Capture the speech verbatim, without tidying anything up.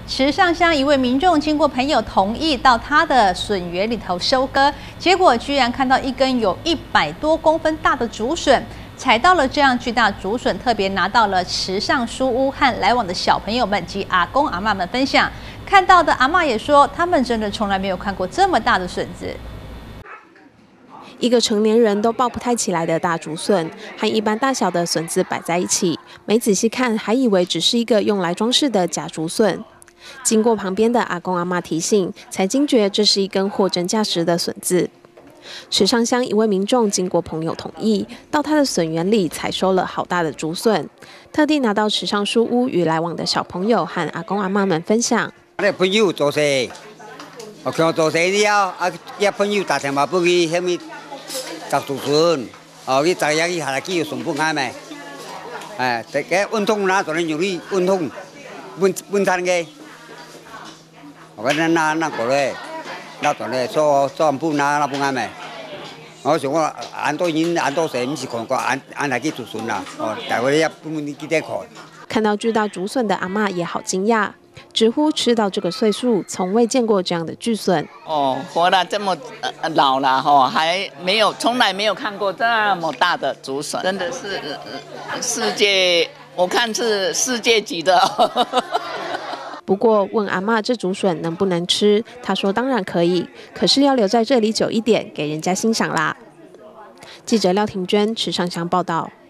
池上乡一位民众经过朋友同意到他的笋园里头收割，结果居然看到一根有一百多公分大的竹笋，采到了这样巨大竹笋，特别拿到了池上书屋和来往的小朋友们及阿公阿嬷们分享。看到的阿嬷也说，他们真的从来没有看过这么大的笋子。 一个成年人都抱不太起来的大竹笋，和一般大小的笋子摆在一起，没仔细看还以为只是一个用来装饰的假竹笋。经过旁边的阿公阿嬷提醒，才惊觉这是一根货真价实的笋子。池上乡一位民众经过朋友同意，到他的笋园里采收了好大的竹笋，特地拿到池上书屋与来往的小朋友和阿公阿嬷们分享。 朋友做事，我看做事了，啊，一朋友打电話俾佢，虾米？ 摘竹笋，哦，佢摘下去下來叫筍半啱咪，誒，第嘅運通啦，做你用啲運通，半半餐嘅，我講那那個咧，那做咧做做半啦，那半啱咪，我想我按多人按多時唔是看過按按下去竹笋啦，哦，但係我一般你記得看。 看到巨大竹笋的阿嬷也好驚訝。 直呼吃到这个岁数，从未见过这样的巨笋。 哦，活了这么老了哈，还没有，从来没有看过这么大的竹笋，真的是世界，我看是世界级的。 不过问阿嬷这竹笋能不能吃，她说当然可以，可是要留在这里久一点，给人家欣赏啦。记者廖庭娟，池上乡报道。